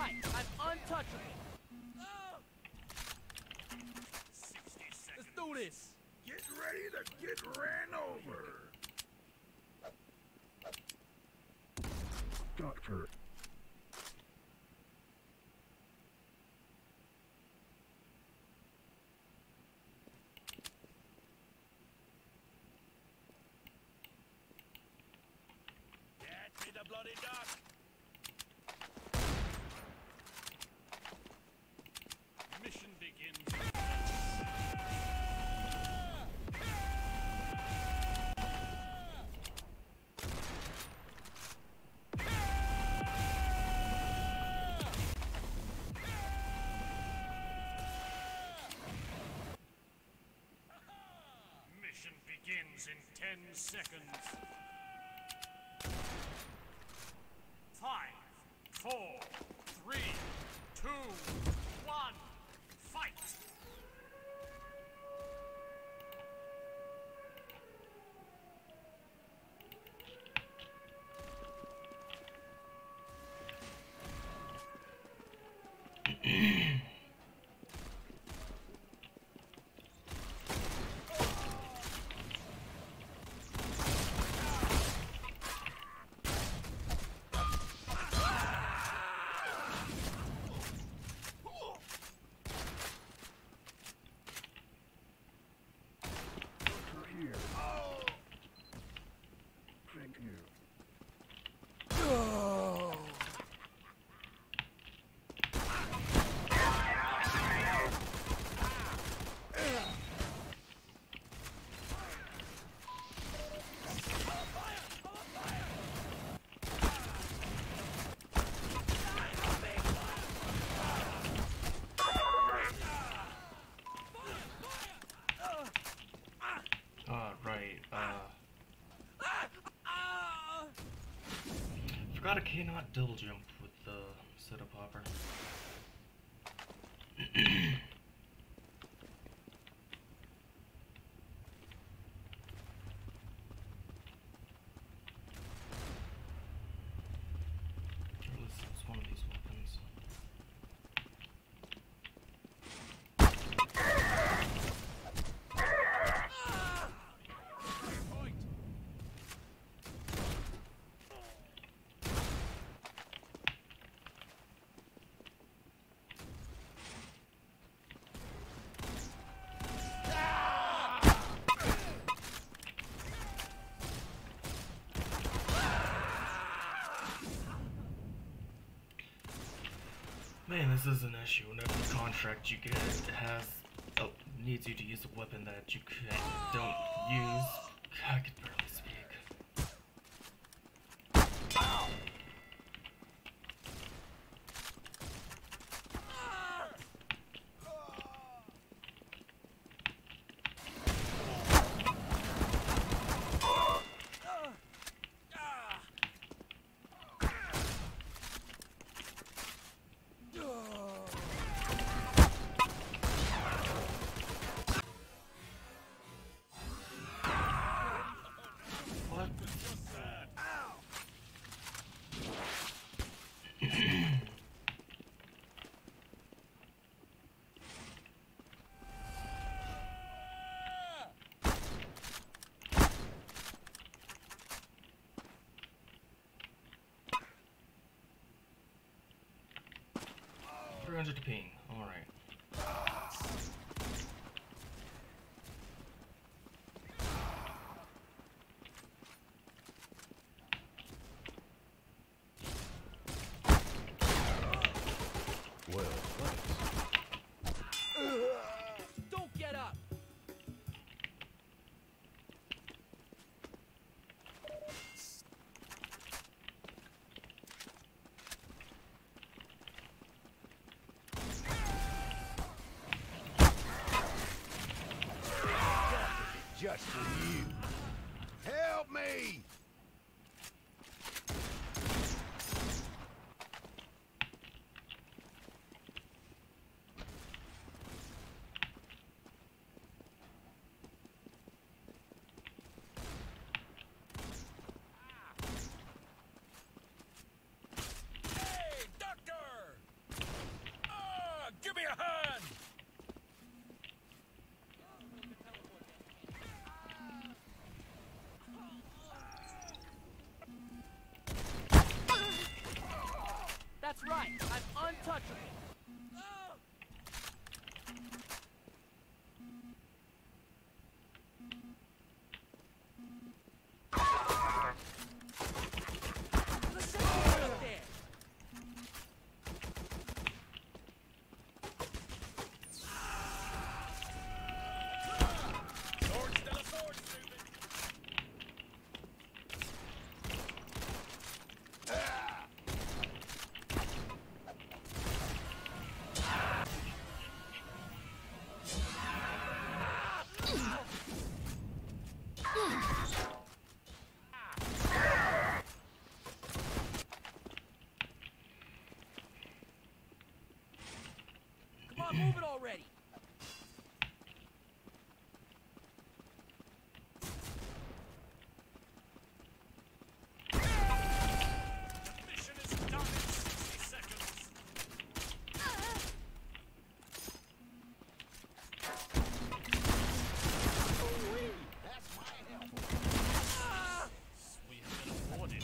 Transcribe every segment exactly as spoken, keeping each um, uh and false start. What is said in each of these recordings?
right, I'm untouchable. Let's do this. Get ready to get ran over. Doctor. Get me the bloody duck. Mission begins. Mission begins in ten seconds. Five, four, three, two, one, fight! Here. Thank you. Uh, right, uh... Forgot I cannot double jump with the setup hopper. Or at least it's one of these weapons. Man, this is an issue. Whenever the contract you get has oh, needs you to use a weapon that you can't, don't use, I can barely speak. What? three hundred to ping. Alright. Well, thanks. Don't get up. right. I'm untouchable. Oh. The sentry's up there. Sword, still a sword, stupid. Come on, move it already. Mission is done in sixty seconds. We have been afforded.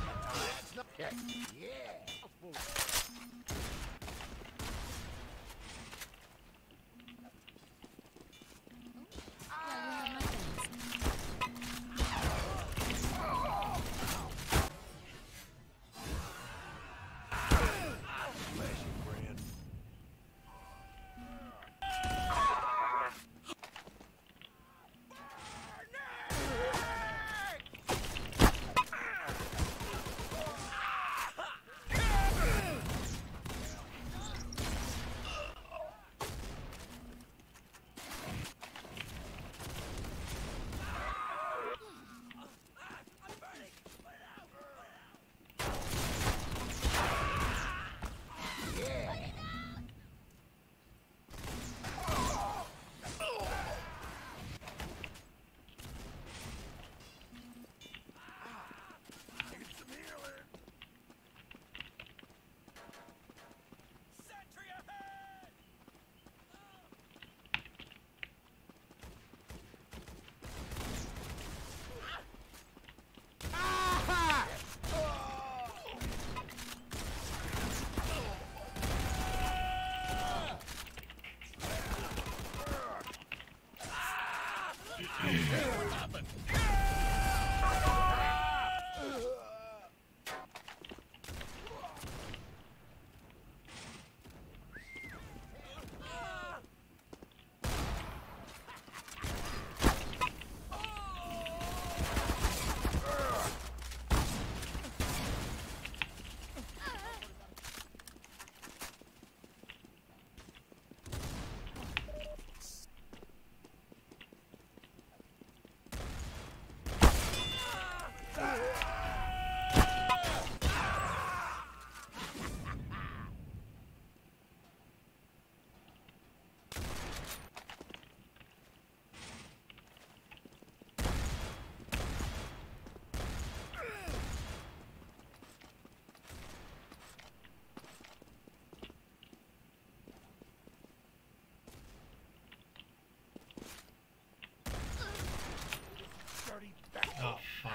Oh, fuck.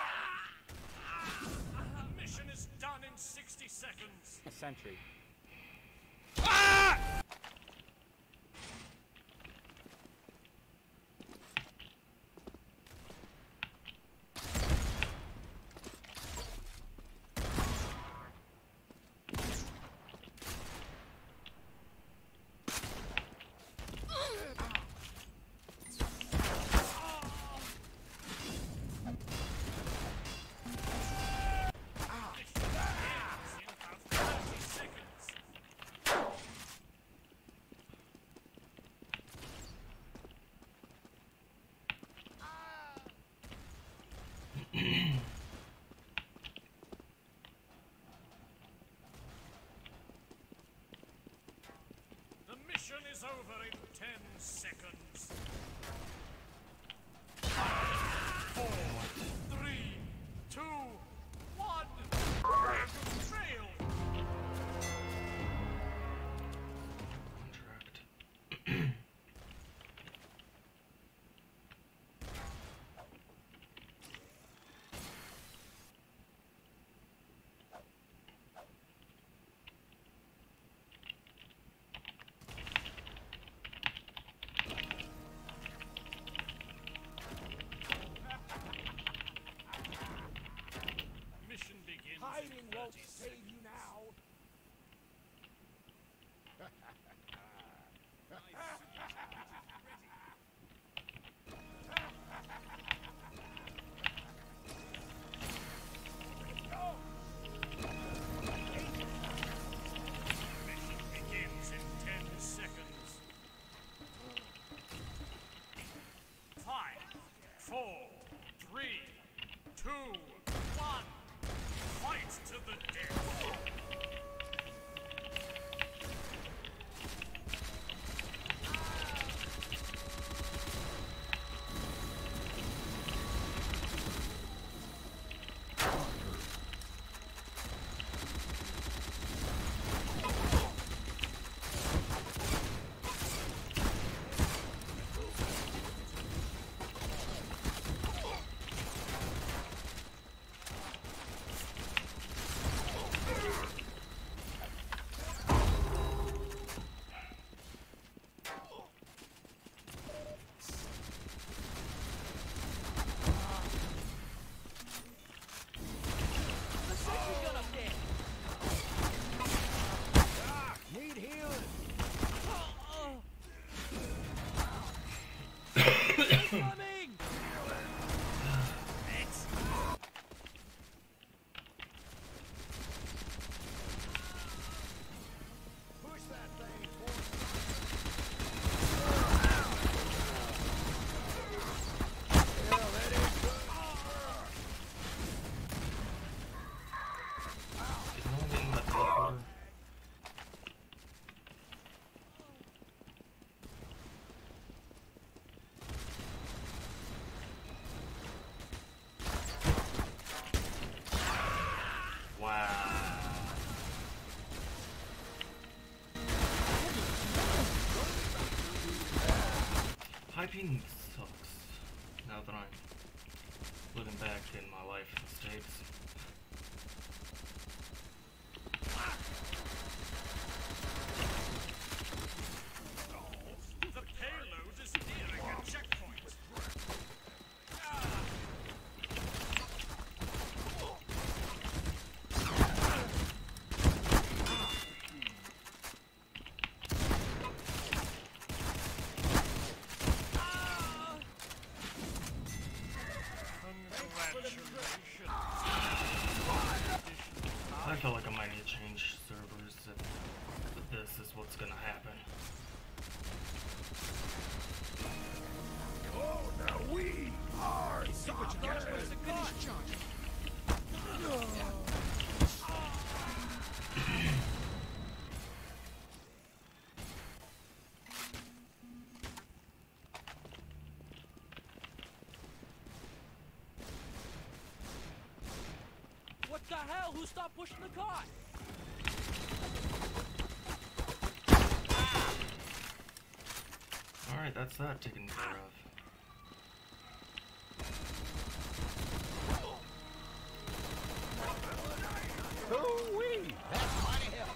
Mission is done in sixty seconds. A sentry. The mission is over in ten seconds. Four, three, two, one. Fail. Contract. Mission begins in ten seconds. Five, four, three, two, one. Fight to the death. The sentry gun up there. Need healing. Coming! Push that thing, boy. Hell, that ain't good. Is no one getting that teleporter? Wow. Hyping sucks. Now that I'm looking back in my life mistakes. The payload is nearing a checkpoint. Congratulations. I feel like I might need to change servers if this is what's gonna happen. Oh, now we are soccer. Where's the finish jump? What the hell? Who stopped pushing the cart? Alright, that's that taken care of. Hoo-wee! That's mighty help.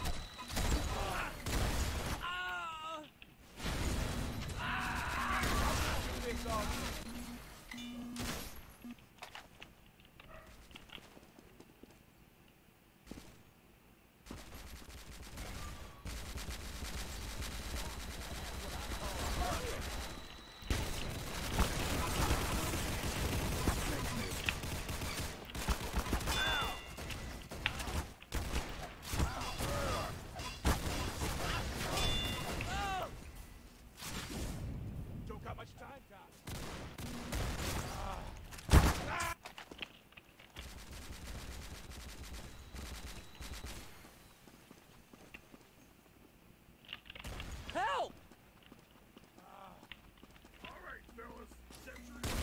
Don't got much time, guys. Help! All right, fellas. Sentry.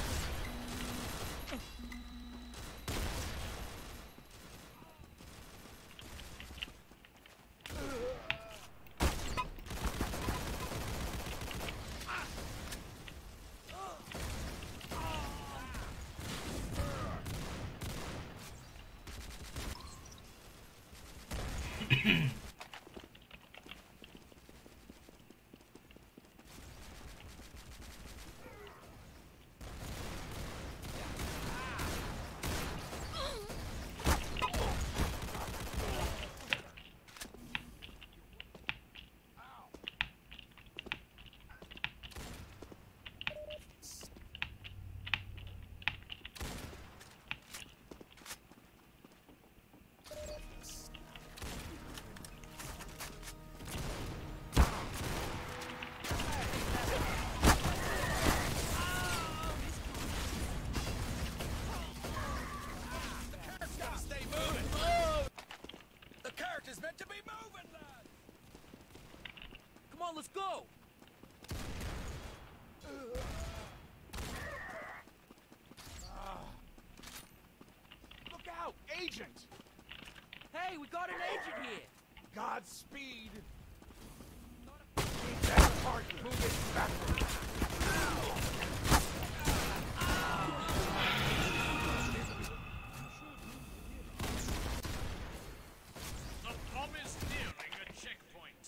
on, let's go! Look out! Agent! Hey, we got an agent here! Godspeed! Keep that part moving backward! The bomb is nearing a checkpoint.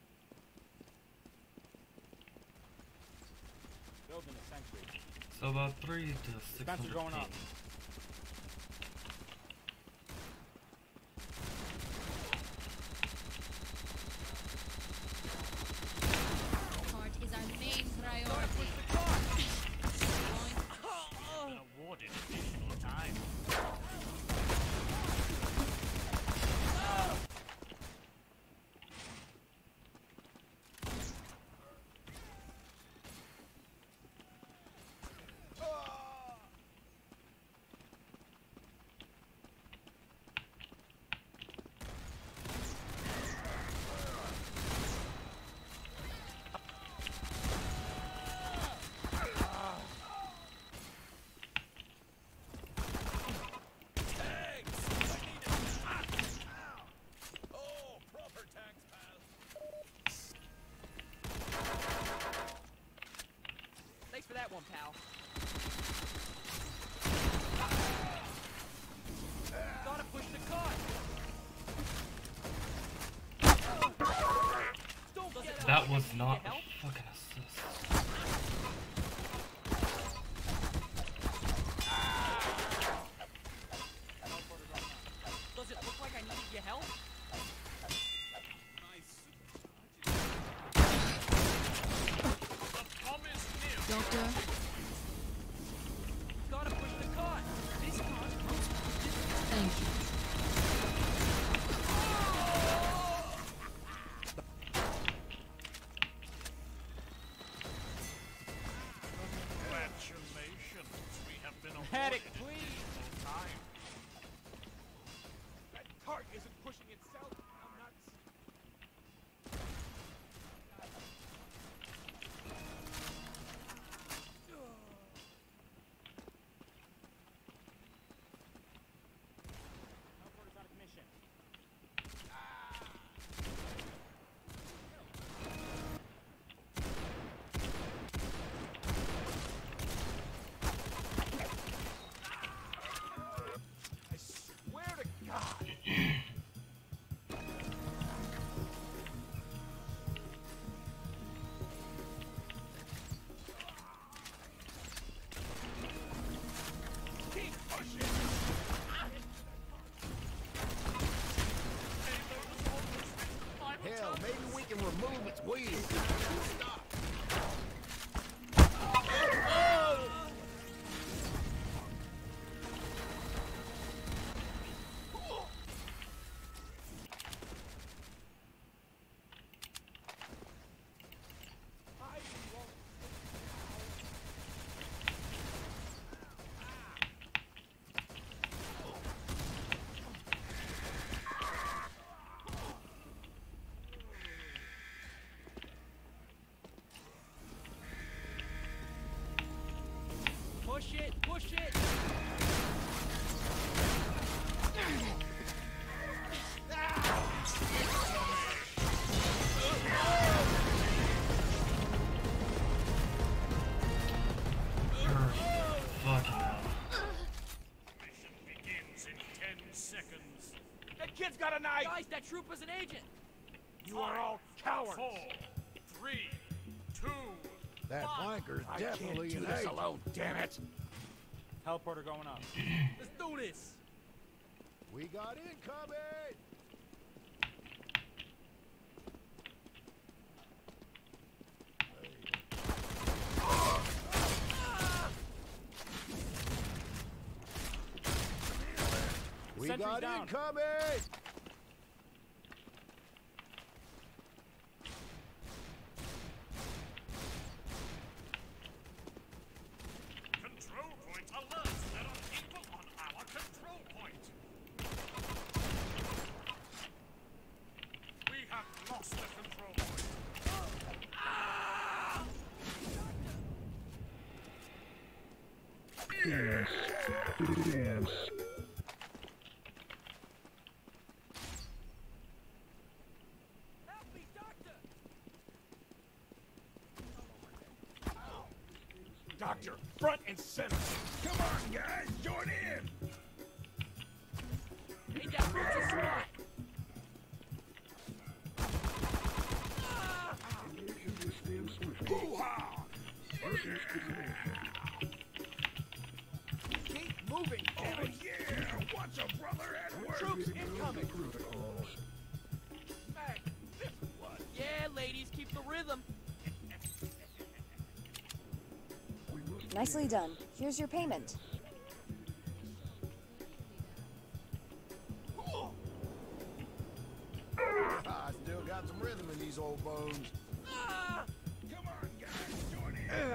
Building a sentry. So about three to six Spencer hundred going up. ping. Part is our main Gotta priority. push the car! Been awarded additional time. Oh, proper tax pass. Thanks for that one, pal. Gotta push the car! Don't get That out. was Need not your a help? fucking assist. Does it look like I needed your help? The bomb is near. Doctor, Gotta push the car! This car's most thank you. Congratulations. We have been awarded Medic, additional please! time. That cart isn't pushing itself. I'm nuts. Teleporter's out of commission. I swear to God. Keep pushing. Hell, maybe we can remove its wheels. Stop. I won't. Push it! Push it! Fucking hell. Mission begins in ten seconds. That kid's got a knife. Guys, that trooper's an agent! You are all cowards. Four, three, two, That flanker's I definitely can't do an this agent. alone. Damn it. Teleporter going up. Let's do this! We got incoming! We Sentry's got down. incoming! control point alert. There are people on our control point. We have lost the control point. Dance. Help me, doctor! Doctor, front and center. Come on, guys, join in. Ain't that Roots a spot? Hoo-ha! Keep moving, Oh damn it. yeah, watch a brother at work. Troops incoming. Magnificent one. Yeah, ladies, keep the rhythm. Nicely done. Here's your payment. I still got some rhythm in these old bones. Ah! Come on, guys, join in.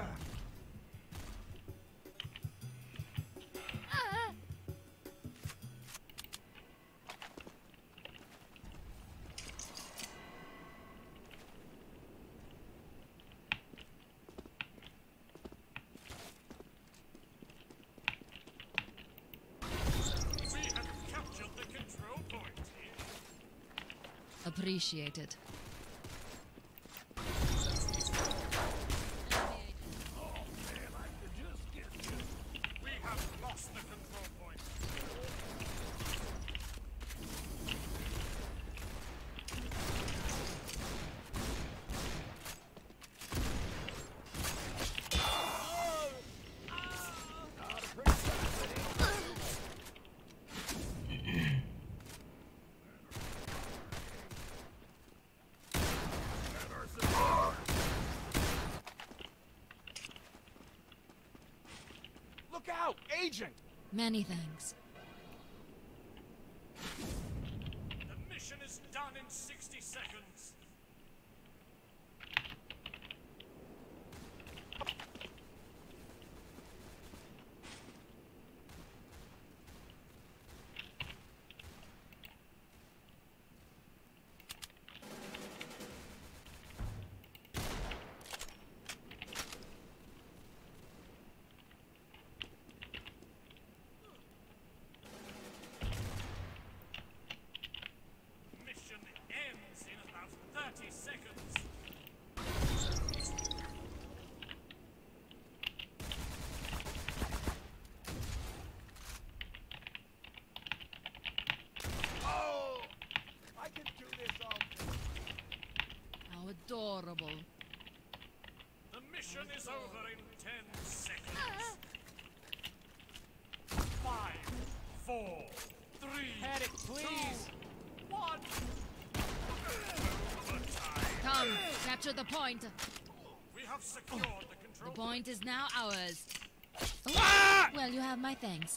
We have captured the control point. Appreciated. We have lost the control point. Look out, agent. Many thanks. The mission is done in sixty seconds. Mission ends in about thirty seconds. Oh, I can do this all. How adorable. The mission is over in ten seconds. Five, four, three, Panic, please. two, one. Overtime. Come, capture the point. We have secured the The control point. point is now ours. Oh, well, you have my thanks.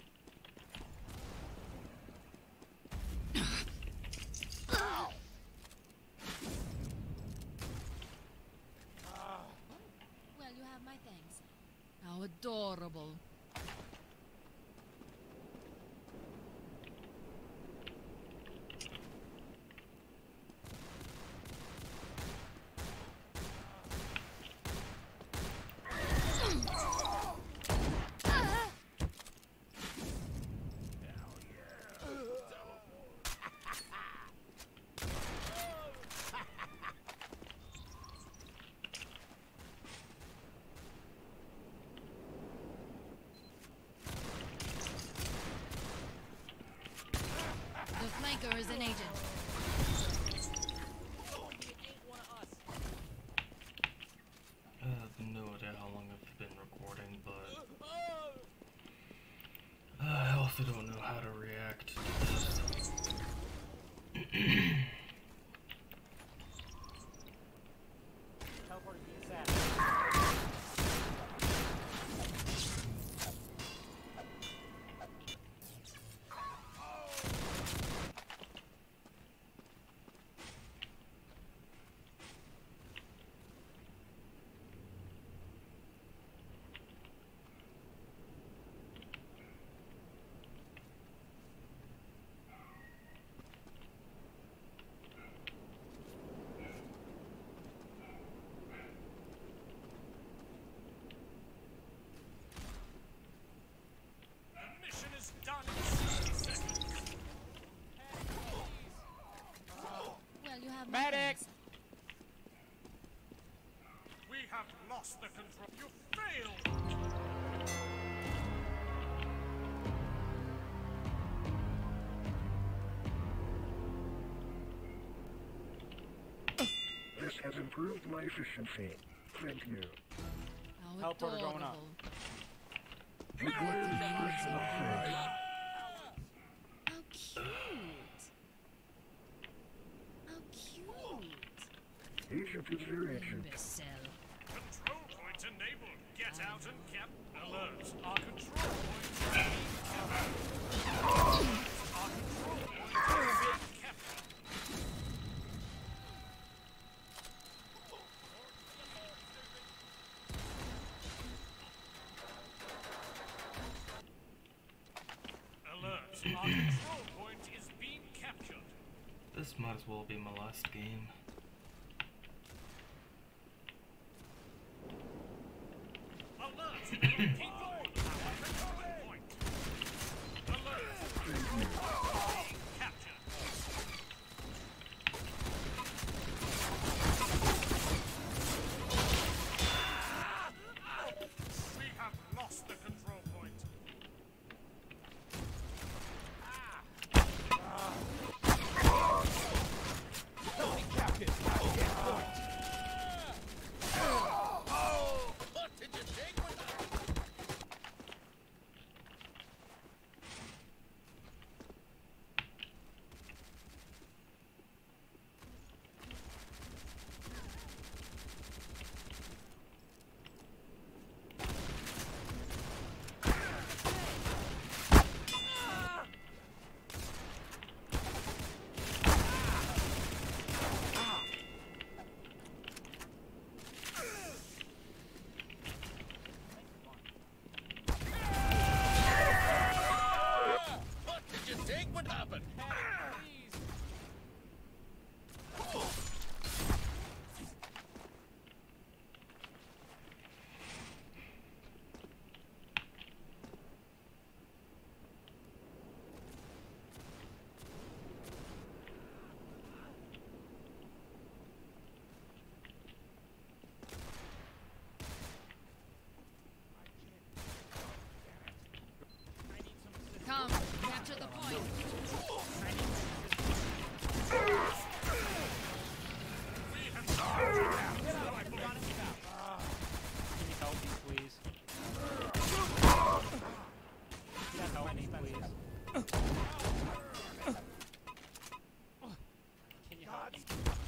Well, you have my thanks. How adorable. Medics! We have lost the control. You failed! This has improved my efficiency. Thank you. How Teleporter going up. adorable. Required personal upgrade. How cute. How cute. Agent is direction. Imbecile. Control point enabled. Get out and cap. Alert. Our control point is being captured. Our control point is being captured. Alert. Our control point is being captured. This might as well be my last game. Alert. People. Our control point. Alert. Being captured. We have lost the control point. Help me, Captain. What did you take with that? What did you think would happen? Come, capture the point. Can you help me, please? Can you help me, please? Can you help me?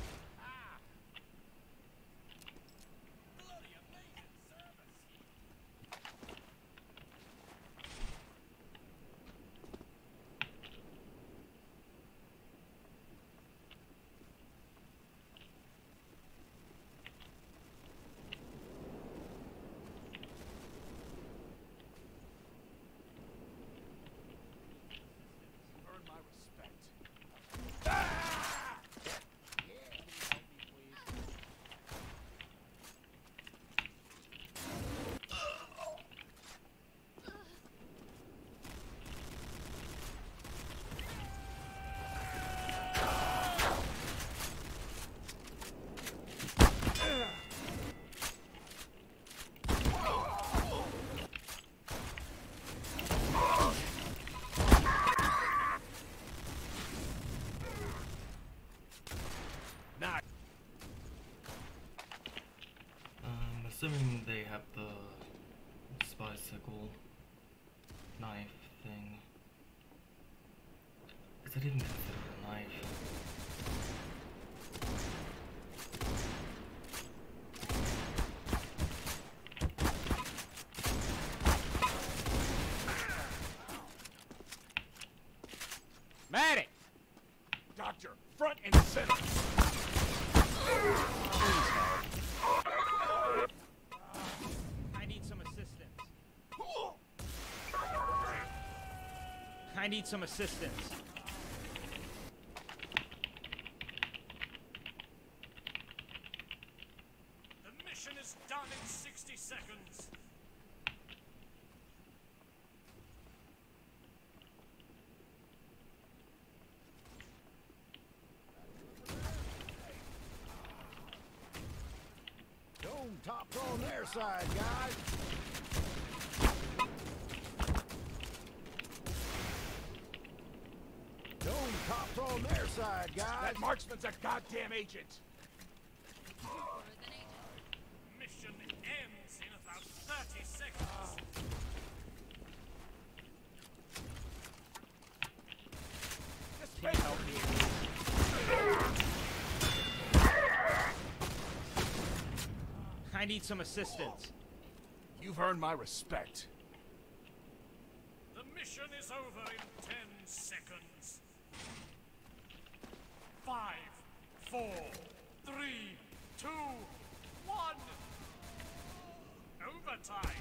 Earn my respect. Can you help me, please? Nah. Um, assuming they have the bicycle knife thing. Is it even considered a knife? Medic! Doctor, front and center. I need some assistance. I need some assistance. The mission is done in sixty seconds. cops on their side, guys. Dome cops on their side, guys. That marksman's a goddamn agent. Mission ends in about thirty seconds. This may help me. I need some assistance. You've earned my respect. The mission is over in ten seconds. Five, four, three, two, one. Overtime.